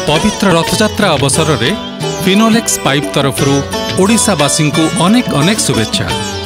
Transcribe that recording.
पवित्र रथयात्रा अवसर में फिनोलेक्स पाइप तरफ ओडिशावासी को अनेक अनेक शुभेच्छा।